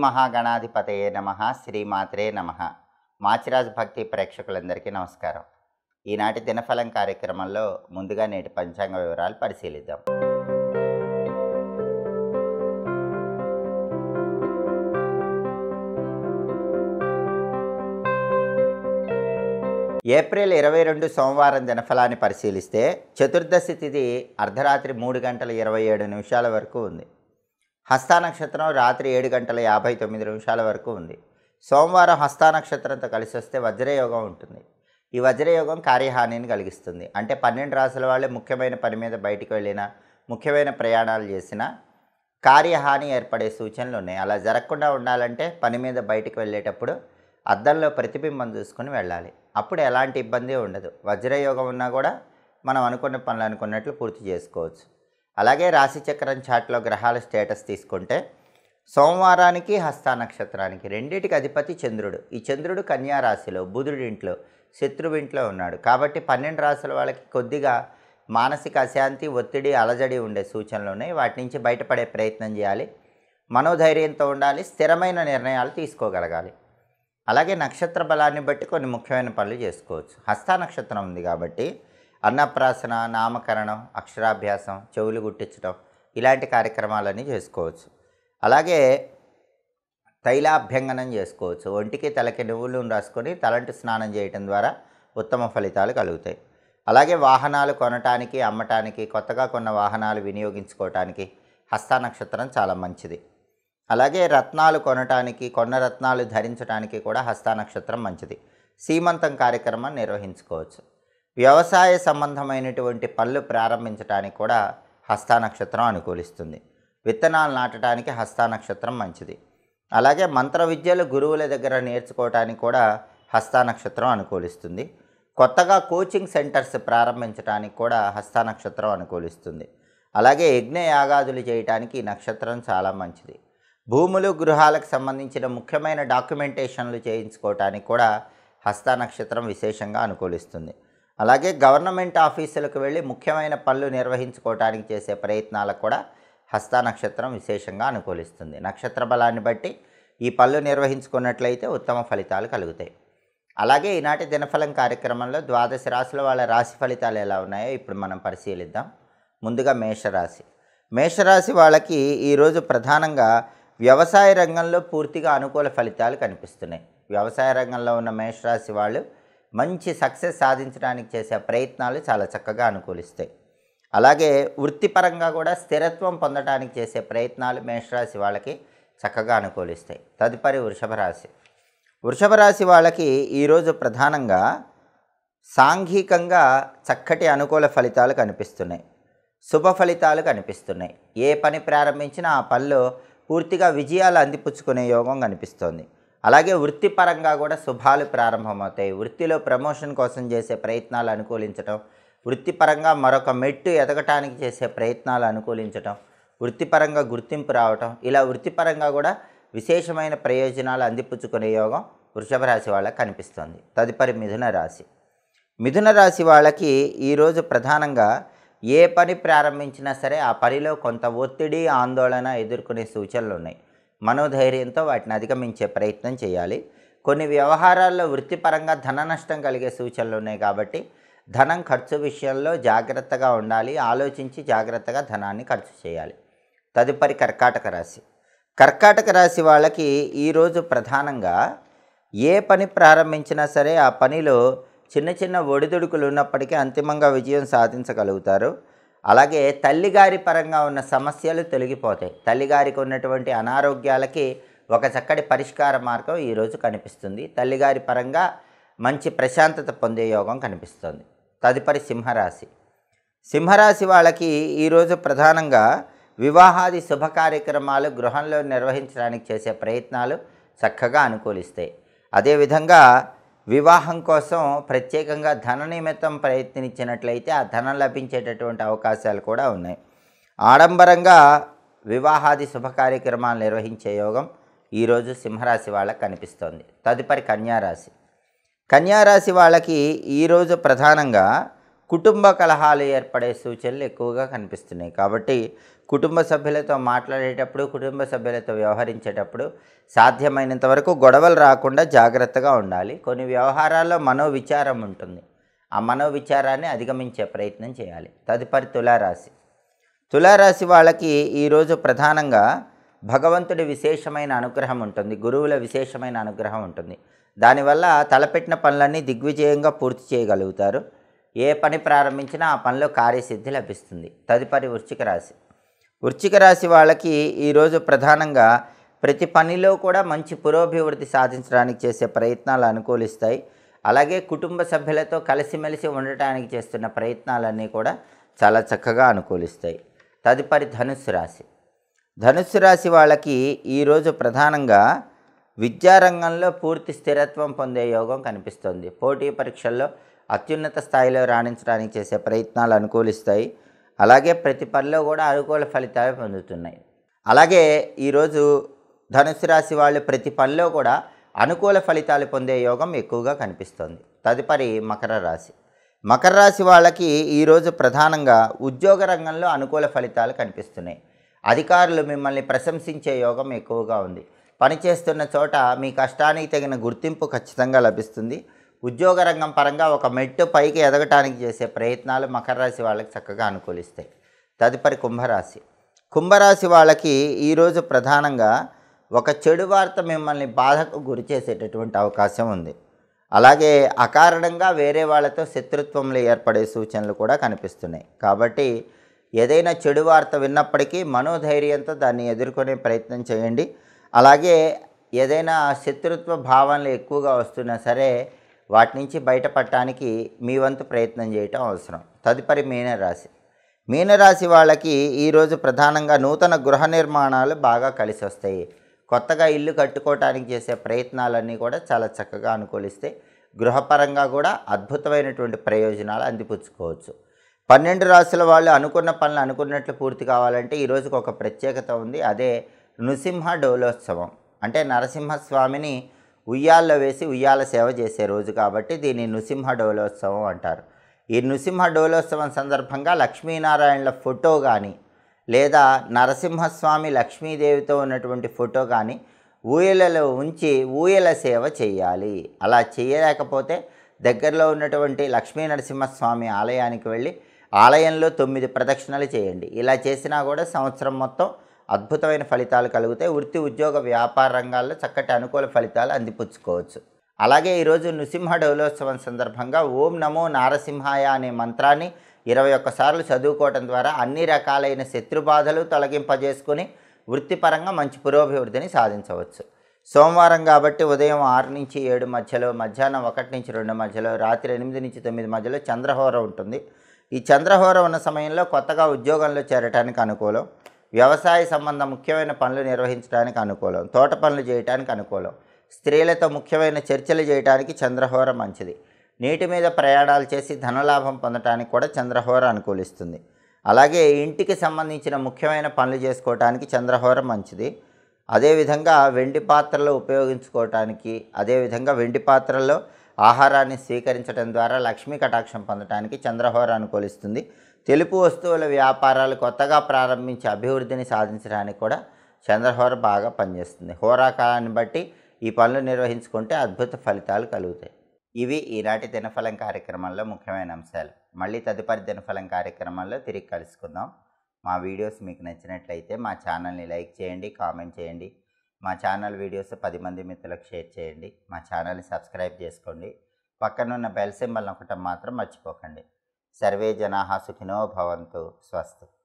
మహాగణాధిపతయే నమః. శ్రీమాత్రే నమః. మాచిరాజు భక్తి ప్రేక్షకులందరికీ నమస్కారం. ఈనాటి దినఫలం కార్యక్రమంలో ముందుగా నేటి పంచాంగ వివరాలు పరిశీలిద్దాం. ఏప్రిల్ 22 సోమవారం దినఫలాన్ని పరిశీలిస్తే చతుర్దశి తిథి అర్ధరాత్రి 3:27 వరకు ఉంది. హస్తా నక్షత్రం రాత్రి 7:59 వరకు ఉంది. సోమవారం హస్తా నక్షత్రంతో కలిసి వస్తే వజ్రయోగం ఉంటుంది. ఈ వజ్రయోగం కార్యహానిని కలిగిస్తుంది. అంటే 12 రాసుల వాళ్ళే ముఖ్యమైన పని మీద బయటికి వెళ్ళినా, ముఖ్యమైన ప్రయాణాలు చేసినా కార్యహాని ఏర్పడే సూచనలు ఉన్నాయి. అలా జరగకుండా ఉండాలంటే పని మీద బయటికి వెళ్ళేటప్పుడు అద్దంలో ప్రతిబింబం చూసుకొని వెళ్ళాలి. అప్పుడు ఎలాంటి ఇబ్బంది ఉండదు. వజ్రయోగం ఉన్నా కూడా మనం అనుకున్న పనులు అనుకున్నట్లు పూర్తి చేసుకోవచ్చు. అలాగే రాశిచక్రం చాట్లో గ్రహాల స్టేటస్ తీసుకుంటే సోమవారానికి హస్తా నక్షత్రానికి రెండింటికి అధిపతి చంద్రుడు. ఈ చంద్రుడు కన్యా రాశిలో, బుధుడింట్లో, శత్రువింట్లో ఉన్నాడు. కాబట్టి 12 రాశుల వాళ్ళకి కొద్దిగా మానసిక అశాంతి, ఒత్తిడి, అలజడి ఉండే సూచనలు ఉన్నాయి. వాటి నుంచి బయటపడే ప్రయత్నం చేయాలి. మనోధైర్యంతో ఉండాలి. స్థిరమైన నిర్ణయాలు తీసుకోగలగాలి. అలాగే నక్షత్ర బలాన్ని బట్టి కొన్ని ముఖ్యమైన పనులు చేసుకోవచ్చు. హస్తా నక్షత్రం ఉంది కాబట్టి అన్నప్రాసన, నామకరణం, అక్షరాభ్యాసం, చెవులు గుట్టించడం ఇలాంటి కార్యక్రమాలన్నీ చేసుకోవచ్చు. అలాగే తైలాభ్యంగనం చేసుకోవచ్చు. ఒంటికి తలకి నువ్వులు రాసుకొని తలంటు స్నానం చేయటం ద్వారా ఉత్తమ ఫలితాలు కలుగుతాయి. అలాగే వాహనాలు కొనటానికి, అమ్మటానికి, కొత్తగా కొన్న వాహనాలు వినియోగించుకోవటానికి హస్తా నక్షత్రం చాలా మంచిది. అలాగే రత్నాలు కొనటానికి, కొన్న రత్నాలు ధరించడానికి కూడా హస్తా నక్షత్రం మంచిది. సీమంతం కార్యక్రమం నిర్వహించుకోవచ్చు. వ్యవసాయ సంబంధమైనటువంటి పనులు ప్రారంభించడానికి కూడా హస్తా నక్షత్రం అనుకూలిస్తుంది. విత్తనాలు నాటడానికి హస్తా నక్షత్రం మంచిది. అలాగే మంత్ర విద్యలు గురువుల దగ్గర నేర్చుకోవటానికి కూడా హస్తా నక్షత్రం అనుకూలిస్తుంది. కొత్తగా కోచింగ్ సెంటర్స్ ప్రారంభించడానికి కూడా హస్తా నక్షత్రం అనుకూలిస్తుంది. అలాగే యజ్ఞ యాగాదులు చేయటానికి ఈ నక్షత్రం చాలా మంచిది. భూములు, గృహాలకు సంబంధించిన ముఖ్యమైన డాక్యుమెంటేషన్లు చేయించుకోవటానికి కూడా హస్తా నక్షత్రం విశేషంగా అనుకూలిస్తుంది. అలాగే గవర్నమెంట్ ఆఫీసులకు వెళ్ళి ముఖ్యమైన పనులు నిర్వహించుకోవటానికి చేసే ప్రయత్నాలకు కూడా హస్తా నక్షత్రం విశేషంగా అనుకూలిస్తుంది. నక్షత్ర బలాన్ని బట్టి ఈ పనులు నిర్వహించుకున్నట్లయితే ఉత్తమ ఫలితాలు కలుగుతాయి. అలాగే ఈనాటి దినఫలం కార్యక్రమంలో 12 రాశుల వాళ్ళ రాశి ఫలితాలు ఎలా ఉన్నాయో ఇప్పుడు మనం పరిశీలిద్దాం. ముందుగా మేషరాశి. మేషరాశి వాళ్ళకి ఈరోజు ప్రధానంగా వ్యవసాయ రంగంలో పూర్తిగా అనుకూల ఫలితాలు కనిపిస్తున్నాయి. వ్యవసాయ రంగంలో ఉన్న మేషరాశి వాళ్ళు మంచి సక్సెస్ సాధించడానికి చేసే ప్రయత్నాలు చాలా చక్కగా అనుకూలిస్తాయి. అలాగే వృత్తిపరంగా కూడా స్థిరత్వం పొందడానికి చేసే ప్రయత్నాలు మేషరాశి వాళ్ళకి చక్కగా అనుకూలిస్తాయి. తదుపరి వృషభ రాశి. వృషభ రాశి వాళ్ళకి ఈరోజు ప్రధానంగా సాంఘికంగా చక్కటి అనుకూల ఫలితాలు కనిపిస్తున్నాయి. శుభ ఫలితాలు కనిపిస్తున్నాయి. ఏ పని ప్రారంభించినా ఆ పనిలో పూర్తిగా విజయాలు అందిపుచ్చుకునే యోగం కనిపిస్తోంది. అలాగే వృత్తిపరంగా కూడా శుభాలు ప్రారంభమవుతాయి. వృత్తిలో ప్రమోషన్ కోసం చేసే ప్రయత్నాలు అనుకూలించటం, వృత్తిపరంగా మరొక మెట్టు ఎదగటానికి చేసే ప్రయత్నాలు అనుకూలించటం, వృత్తిపరంగా గుర్తింపు రావటం, ఇలా వృత్తిపరంగా కూడా విశేషమైన ప్రయోజనాలు అందిపుచ్చుకునే యోగం వృషభ రాశి వాళ్ళకి కనిపిస్తుంది. తదుపరి మిథున రాశి. మిథున రాశి వాళ్ళకి ఈరోజు ప్రధానంగా ఏ పని ప్రారంభించినా సరే ఆ పనిలో కొంత ఒత్తిడి, ఆందోళన ఎదుర్కొనే సూచనలు ఉన్నాయి. మనోధైర్యంతో వాటిని అధిగమించే ప్రయత్నం చేయాలి. కొన్ని వ్యవహారాల్లో వృత్తిపరంగా ధన నష్టం కలిగే సూచనలు ఉన్నాయి కాబట్టి ధనం ఖర్చు విషయంలో జాగ్రత్తగా ఉండాలి. ఆలోచించి జాగ్రత్తగా ధనాన్ని ఖర్చు చేయాలి. తదుపరి కర్కాటక రాశి. కర్కాటక రాశి వాళ్ళకి ఈరోజు ప్రధానంగా ఏ పని ప్రారంభించినా సరే ఆ పనిలో చిన్న చిన్న ఒడిదుడుకులు ఉన్నప్పటికీ అంతిమంగా విజయం సాధించగలుగుతారు. అలాగే తల్లిగారి పరంగా ఉన్న సమస్యలు తొలగిపోతాయి. తల్లిగారికి ఉన్నటువంటి అనారోగ్యాలకి ఒక చక్కటి పరిష్కార మార్గం ఈరోజు కనిపిస్తుంది. తల్లిగారి పరంగా మంచి ప్రశాంతత పొందే యోగం కనిపిస్తుంది. తదుపరి సింహరాశి. సింహరాశి వాళ్ళకి ఈరోజు ప్రధానంగా వివాహాది శుభ కార్యక్రమాలు గృహంలో నిర్వహించడానికి చేసే ప్రయత్నాలు చక్కగా అనుకూలిస్తాయి. అదేవిధంగా వివాహం కోసం ప్రత్యేకంగా ధన నిమిత్తం ప్రయత్నించినట్లయితే ఆ ధనం లభించేటటువంటి అవకాశాలు కూడా ఉన్నాయి. ఆడంబరంగా వివాహాది శుభ కార్యక్రమాలు నిర్వహించే యోగం ఈరోజు సింహరాశి వాళ్ళకి కనిపిస్తోంది. తదుపరి కన్యారాశి. కన్యారాశి వాళ్ళకి ఈరోజు ప్రధానంగా కుటుంబ కలహాలు ఏర్పడే సూచనలు ఎక్కువగా కనిపిస్తున్నాయి. కాబట్టి కుటుంబ సభ్యులతో మాట్లాడేటప్పుడు, కుటుంబ సభ్యులతో వ్యవహరించేటప్పుడు సాధ్యమైనంత వరకు గొడవలు రాకుండా జాగ్రత్తగా ఉండాలి. కొన్ని వ్యవహారాల్లో మనోవిచారం ఉంటుంది. ఆ మనోవిచారాన్ని అధిగమించే ప్రయత్నం చేయాలి. తదుపరి తులారాశి. తులారాశి వాళ్ళకి ఈరోజు ప్రధానంగా భగవంతుడి విశేషమైన అనుగ్రహం ఉంటుంది. గురువుల విశేషమైన అనుగ్రహం ఉంటుంది. దానివల్ల తలపెట్టిన పనులన్నీ దిగ్విజయంగా పూర్తి చేయగలుగుతారు. ఏ పని ప్రారంభించినా ఆ పనిలో కార్యసిద్ధి లభిస్తుంది. తదుపరి వృశ్చిక రాశి. వృశ్చిక రాశి వాళ్ళకి ఈరోజు ప్రధానంగా ప్రతి పనిలో కూడా మంచి పురోభివృద్ధి సాధించడానికి చేసే ప్రయత్నాలు అనుకూలిస్తాయి. అలాగే కుటుంబ సభ్యులతో కలిసిమెలిసి ఉండటానికి చేస్తున్న ప్రయత్నాలన్నీ కూడా చాలా చక్కగా అనుకూలిస్తాయి. తదుపరి ధనుస్సు రాశి. ధనుస్సు రాశి వాళ్ళకి ఈరోజు ప్రధానంగా విద్యారంగంలో పూర్తి స్థిరత్వం పొందే యోగం కనిపిస్తుంది. పోటీ పరీక్షల్లో అత్యున్నత స్థాయిలో రాణించడానికి చేసే ప్రయత్నాలు అనుకూలిస్తాయి. అలాగే ప్రతి పనిలో కూడా అనుకూల ఫలితాలు పొందుతున్నాయి. అలాగే ఈరోజు ధనుస్సు రాశి వాళ్ళు ప్రతి పనిలో కూడా అనుకూల ఫలితాలు పొందే యోగం ఎక్కువగా కనిపిస్తుంది. తదుపరి మకర రాశి. మకర రాశి వాళ్ళకి ఈరోజు ప్రధానంగా ఉద్యోగ రంగంలో అనుకూల ఫలితాలు కనిపిస్తున్నాయి. అధికారులు మిమ్మల్ని ప్రశంసించే యోగం ఎక్కువగా ఉంది. పనిచేస్తున్న చోట మీ కష్టానికి తగిన గుర్తింపు ఖచ్చితంగా లభిస్తుంది. ఉద్యోగ రంగం పరంగా ఒక మెట్టు పైకి ఎదగటానికి చేసే ప్రయత్నాలు మకర రాశి వాళ్ళకి చక్కగా అనుకూలిస్తాయి. తదుపరి కుంభరాశి. కుంభరాశి వాళ్ళకి ఈరోజు ప్రధానంగా ఒక చెడు వార్త మిమ్మల్ని బాధకు గురి చేసేటటువంటి అవకాశం ఉంది. అలాగే అకారణంగా వేరే వాళ్ళతో శత్రుత్వంలో ఏర్పడే సూచనలు కూడా కనిపిస్తున్నాయి. కాబట్టి ఏదైనా చెడు వార్త విన్నప్పటికీ మనోధైర్యంతో దాన్ని ఎదుర్కొనే ప్రయత్నం చేయండి. అలాగే ఏదైనా శత్రుత్వ భావనలు ఎక్కువగా వస్తున్నా సరే వాటి నుంచి బయటపడటానికి మీ వంతు ప్రయత్నం చేయటం అవసరం. తదుపరి మీనరాశి. మీనరాశి వాళ్ళకి ఈరోజు ప్రధానంగా నూతన గృహ నిర్మాణాలు బాగా కలిసి వస్తాయి. కొత్తగా ఇల్లు కట్టుకోవటానికి చేసే ప్రయత్నాలన్నీ కూడా చాలా చక్కగా అనుకూలిస్తాయి. గృహపరంగా కూడా అద్భుతమైనటువంటి ప్రయోజనాలు అందిపుచ్చుకోవచ్చు. 12 రాశుల వాళ్ళు అనుకున్న పనులు అనుకున్నట్లు పూర్తి కావాలంటే ఈరోజుకి ఒక ప్రత్యేకత ఉంది. అదే నృసింహ డోలోత్సవం. అంటే నరసింహస్వామిని ఉయ్యాల్లో వేసి ఉయ్యాల సేవ చేసే రోజు కాబట్టి దీన్ని నృసింహ డోలోత్సవం అంటారు. ఈ నృసింహ డోలోత్సవం సందర్భంగా లక్ష్మీనారాయణల ఫోటో కానీ లేదా నరసింహస్వామి లక్ష్మీదేవితో ఉన్నటువంటి ఫోటో కానీ ఊయలలో ఉంచి ఊయల సేవ చేయాలి. అలా చేయలేకపోతే దగ్గరలో ఉన్నటువంటి లక్ష్మీ నరసింహస్వామి ఆలయానికి వెళ్ళి ఆలయంలో 9 ప్రదక్షిణలు చేయండి. ఇలా చేసినా కూడా సంవత్సరం మొత్తం అద్భుతమైన ఫలితాలు కలుగుతాయి. వృత్తి, ఉద్యోగ, వ్యాపార రంగాల్లో చక్కటి అనుకూల ఫలితాలు అందిపుచ్చుకోవచ్చు. అలాగే ఈరోజు నృసింహ డోలోత్సవం సందర్భంగా ఓం నమో నారసింహాయ అనే మంత్రాన్ని 21 సార్లు చదువుకోవటం ద్వారా అన్ని రకాలైన శత్రుబాధలు తొలగింపజేసుకొని వృత్తిపరంగా మంచి పురోభివృద్ధిని సాధించవచ్చు. సోమవారం కాబట్టి ఉదయం 6 నుంచి 7 మధ్యలో, మధ్యాహ్నం 1 నుంచి 2 మధ్యలో, రాత్రి 8 నుంచి 9 మధ్యలో చంద్రహోర ఉంటుంది. ఈ చంద్రహోర ఉన్న సమయంలో కొత్తగా ఉద్యోగంలో చేరటానికి అనుకూలం. వ్యవసాయ సంబంధ ముఖ్యమైన పనులు నిర్వహించడానికి అనుకూలం. తోట పనులు చేయడానికి అనుకూలం. స్త్రీలతో ముఖ్యమైన చర్చలు చేయడానికి చంద్రహోర మంచిది. నీటి మీద ప్రయాణాలు చేసి ధనలాభం పొందడానికి కూడా చంద్రహోర అనుకూలిస్తుంది. అలాగే ఇంటికి సంబంధించిన ముఖ్యమైన పనులు చేసుకోవటానికి చంద్రహోర మంచిది. అదేవిధంగా వెండి పాత్రలు ఉపయోగించుకోవటానికి, అదేవిధంగా వెండి పాత్రల్లో ఆహారాన్ని స్వీకరించడం ద్వారా లక్ష్మీ కటాక్షం పొందడానికి చంద్రహోర అనుకూలిస్తుంది. తెలుపు వస్తువుల వ్యాపారాలు కొత్తగా ప్రారంభించి అభివృద్ధిని సాధించడానికి కూడా చంద్రహోర బాగా పనిచేస్తుంది. హోరాకాలాన్ని బట్టి ఈ పనులు నిర్వహించుకుంటే అద్భుత ఫలితాలు కలుగుతాయి. ఇవి ఈనాటి దినఫలం కార్యక్రమంలో ముఖ్యమైన అంశాలు. మళ్ళీ తదుపరి దినఫలం కార్యక్రమంలో తిరిగి కలుసుకుందాం. మా వీడియోస్ మీకు నచ్చినట్లయితే మా ఛానల్ని లైక్ చేయండి, కామెంట్ చేయండి. మా ఛానల్ వీడియోస్ 10 మంది మిత్రులకు షేర్ చేయండి. మా ఛానల్ని సబ్స్క్రైబ్ చేసుకోండి. పక్కనున్న బెల్ సింబల్ నొక్కటం మాత్రం మర్చిపోకండి. సర్వే జనాః సుఖినో భవంతు. స్వస్తి.